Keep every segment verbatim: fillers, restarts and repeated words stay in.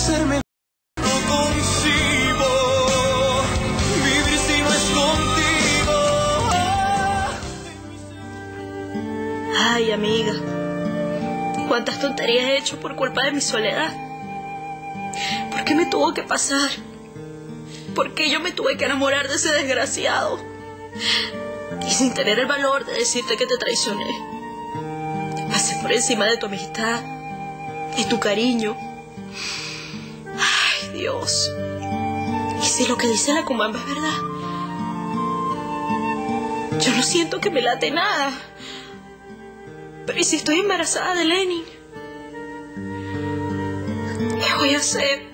hacerme. No concibo vivir si no es contigo. Ay, amiga, cuántas tonterías he hecho por culpa de mi soledad. ¿Por qué me tuvo que pasar? ¿Por qué yo me tuve que enamorar de ese desgraciado? Y sin tener el valor de decirte que te traicioné. Pasé por encima de tu amistad y tu cariño. Ay, Dios. ¿Y si lo que dice la Kumamba es verdad? Yo no siento que me late nada. Pero ¿y si estoy embarazada de Lenin? ¿Qué voy a hacer?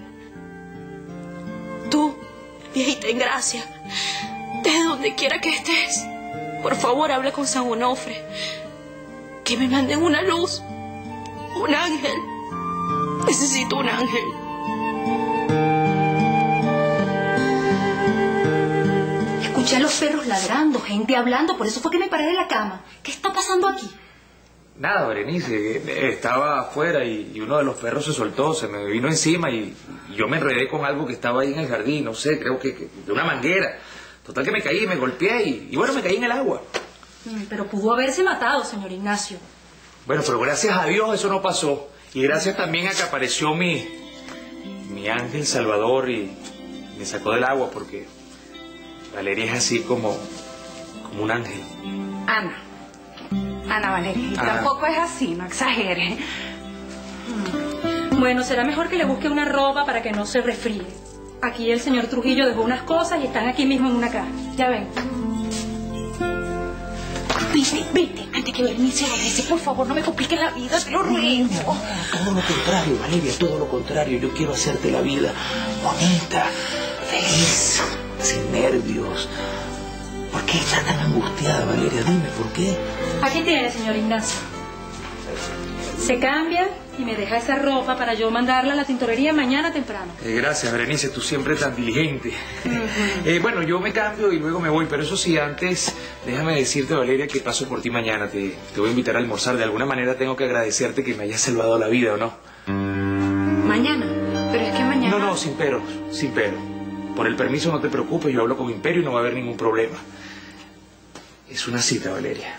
Tú, viejita en gracia, desde donde quiera que estés, por favor habla con San Onofre. Que me manden una luz, un ángel. Necesito un ángel. Escuché a los perros ladrando, gente hablando, por eso fue que me paré de la cama. ¿Qué está pasando aquí? Nada, Berenice, estaba afuera y, y uno de los perros se soltó, se me vino encima y, y yo me enredé con algo que estaba ahí en el jardín, no sé, creo que, que de una manguera. Total que me caí, me golpeé y, y bueno, me caí en el agua. Pero pudo haberse matado, señor Ignacio. Bueno, pero gracias a Dios eso no pasó. Y gracias también a que apareció mi, mi ángel salvador y me sacó del agua porque Valeria es así como, como un ángel. Ana. Ana Valeria, Ana. tampoco es así, no exagere. Bueno, será mejor que le busque una ropa para que no se resfríe. Aquí el señor Trujillo dejó unas cosas y están aquí mismo en una caja. Ya ven. Vete, vete, antes que Berenice regrese, por favor, no me compliques la vida, te lo ruego. Todo lo contrario, Valeria, todo lo contrario. Yo quiero hacerte la vida bonita, feliz, sin nervios. ¿Por qué estás tan angustiada, Valeria? Dime, ¿por qué? Aquí tiene, señor Ignacio. Se cambia y me deja esa ropa para yo mandarla a la tintorería mañana temprano. Eh, gracias, Berenice, tú siempre tan diligente. Uh-huh. eh, bueno, yo me cambio y luego me voy, pero eso sí, antes, déjame decirte, Valeria, que paso por ti mañana. Te, te voy a invitar a almorzar. De alguna manera tengo que agradecerte que me hayas salvado la vida, ¿o no? ¿Mañana? Pero es que mañana... No, no, sin pero, sin pero. Por el permiso no te preocupes, yo hablo con Imperio y no va a haber ningún problema. Es una cita, Valeria.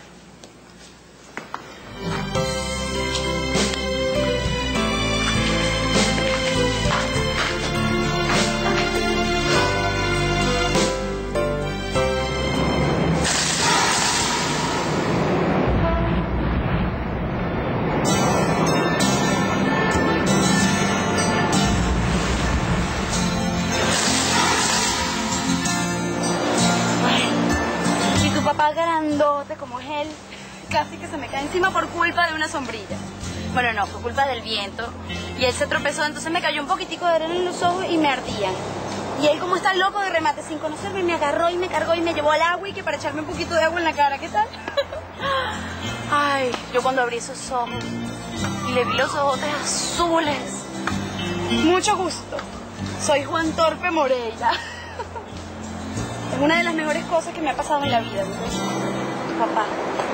Grandote como es él, casi que se me cae encima por culpa de una sombrilla. Bueno, no, fue culpa del viento. Y él se tropezó, entonces me cayó un poquitico de arena en los ojos y me ardían. Y él, como está loco de remate, sin conocerme, me agarró y me cargó y me llevó al agua y que para echarme un poquito de agua en la cara. ¿Qué tal? Ay, yo cuando abrí esos ojos y le vi los ojos azules. Mucho gusto. Soy Juan Torpe Moreira. Es una de las mejores cosas que me ha pasado en la vida, ¿no? Tu papá.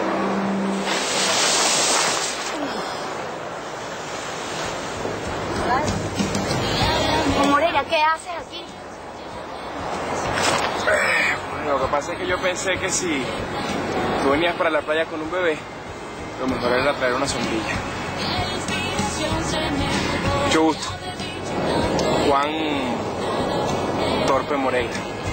Moreira, ¿qué haces aquí? Bueno, lo que pasa es que yo pensé que si tú venías para la playa con un bebé, lo mejor era traer una sombrilla. Mucho gusto. Juan Torpe Moreira.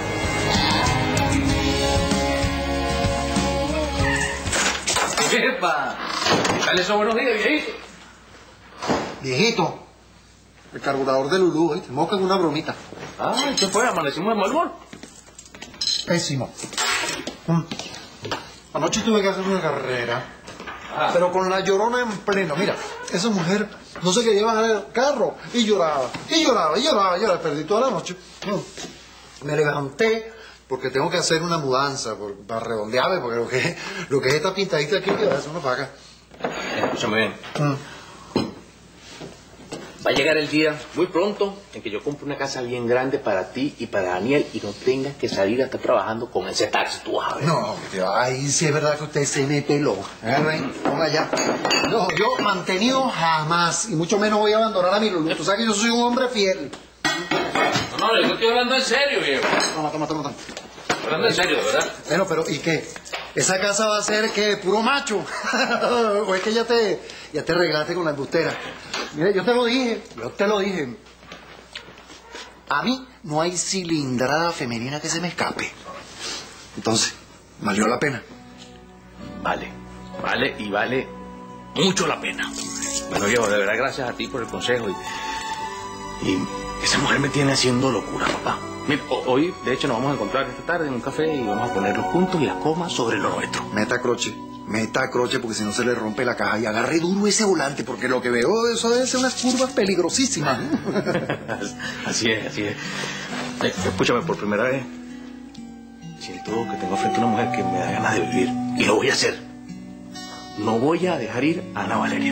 ¡Epa! Dale esos buenos días, viejito. Viejito, el carburador de Lulú, ¿eh? Te mocan una bromita. Ah, ¿qué fue? ¿Amanecimos de mal humor? Pésimo. Mm. Anoche tuve que hacer una carrera, ah. pero con la llorona en pleno. Mira, esa mujer no sé qué lleva en el carro y lloraba, y lloraba, y lloraba, y lloraba. Perdí toda la noche. Mm. Me levanté porque tengo que hacer una mudanza por, para redondearme, porque lo que, lo que es esta pintadita aquí, eso no paga. Escúchame bien. Mm. Va a llegar el día muy pronto en que yo compre una casa bien grande para ti y para Daniel y no tengas que salir a estar trabajando con ese taxi, tú vas a ver. No, tío, ay, sí es verdad que usted se me peló. ¿Eh? Ponga ya. No, yo mantenido jamás, y mucho menos voy a abandonar a mi Lulú. Tú sabes que yo soy un hombre fiel. No, no, yo estoy hablando en serio, viejo. Toma, toma, toma, toma. Hablando en serio, ¿verdad? Bueno, pero ¿y qué? ¿Esa casa va a ser qué? ¿Puro macho? ¿O es que ya te, ya te arreglaste con la embustera? Mire, yo te lo dije, yo te lo dije. A mí no hay cilindrada femenina que se me escape. Entonces, ¿valió la pena? Vale, vale y vale mucho la pena. Bueno, viejo, de verdad, gracias a ti por el consejo. Y, y esa mujer me tiene haciendo locura, papá. Mira, hoy, de hecho, nos vamos a encontrar esta tarde en un café y vamos a poner los puntos y las comas sobre lo nuestro. Meta croche, meta croche, porque si no se le rompe la caja. Y agarre duro ese volante, porque lo que veo, eso debe ser unas curvas peligrosísimas. Así es, así es. Eh, escúchame, por primera vez, siento que tengo frente a una mujer que me da ganas de vivir. Y lo voy a hacer. No voy a dejar ir a Ana Valeria.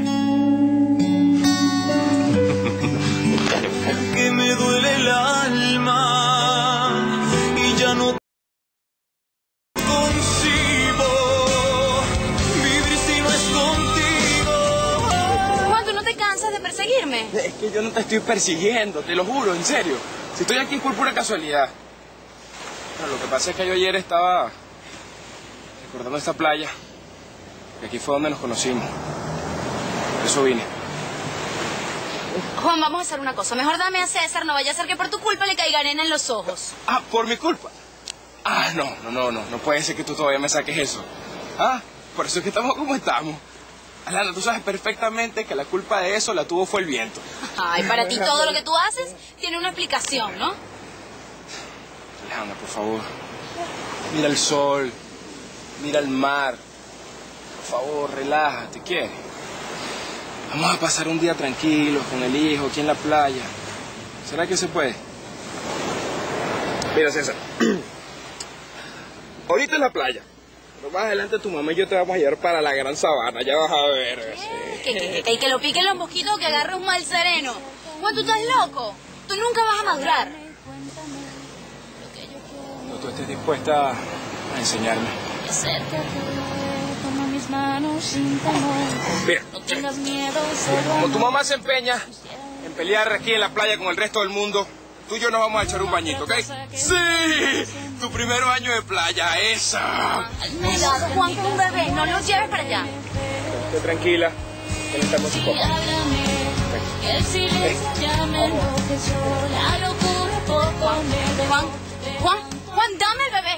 Que me duele el alma y ya no concibo vivir si no es contigo. Juan, ¿tú no te cansas de perseguirme? Es que yo no te estoy persiguiendo, te lo juro, en serio. Si estoy aquí por pura casualidad. Pero lo que pasa es que yo ayer estaba recordando esta playa. Que aquí fue donde nos conocimos. Por eso vine. Juan, vamos a hacer una cosa. Mejor dame a César, no vaya a ser que por tu culpa le caiga arena en los ojos. Ah, ¿por mi culpa? Ah, no, no, no, no. No puede ser que tú todavía me saques eso. Ah, por eso es que estamos como estamos. Alana, tú sabes perfectamente que la culpa de eso la tuvo fue el viento. Ay, para ti todo lo que tú haces tiene una explicación, ¿no? Alejandra, por favor. Mira el sol. Mira el mar. Por favor, relájate, ¿quieres? Vamos a pasar un día tranquilos con el hijo aquí en la playa. ¿Será que se puede? Mira, César. Ahorita en la playa. Pero más adelante tu mamá y yo te vamos a llevar para la gran sabana. Ya vas a ver. Sí. Que, que, que, que lo piquen los mosquitos o que agarre un mal sereno. Juan, ¿tú estás loco? Tú nunca vas a madurar. Cuando tú estés dispuesta a enseñarme. Mira, como tu mamá se empeña en pelear aquí en la playa con el resto del mundo, tú y yo nos vamos a echar un bañito, ¿ok? ¡Sí! Tu primer baño de playa, esa. Cuidado, Juan, con un bebé, no lo lleves para allá. Esté tranquila, que no estamos sin papá. Juan, Juan, Juan, dame el bebé.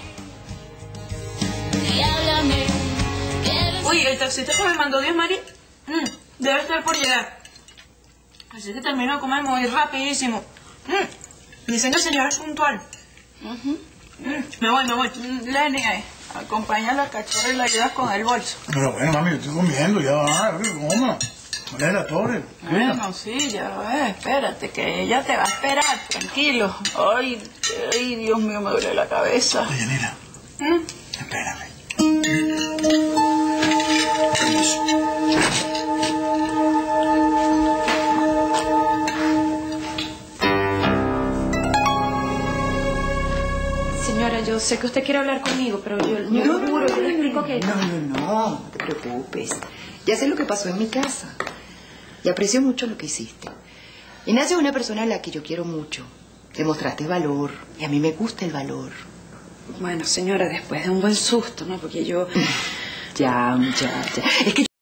Uy, el taxista que me mandó Dios María mm, debe estar por llegar. Así que termino de comer muy rapidísimo. Mm, dicen que el señor es puntual. Uh-huh. mm, me voy, me voy. Mm, Lenny, eh, acompaña a la cachorra y la ayudas con el bolso. Pero bueno, mami, yo estoy comiendo, ya va, ¿cómo? ¿Cuál es la torre? Bueno, sí, ya ves, espérate, que ella te va a esperar, tranquilo. Ay, ay, Dios mío, me duele la cabeza. Oye, mira, ¿Mm? espérame. Señora, yo sé que usted quiere hablar conmigo, pero yo, yo lo juro, yo le explico que... No, no, no, no te preocupes. Ya sé lo que pasó en mi casa. Y aprecio mucho lo que hiciste. Ignacio es una persona a la que yo quiero mucho. Demostraste valor, y a mí me gusta el valor. Bueno, señora, después de un buen susto, ¿no? Porque yo... Ya, muchacha. Es que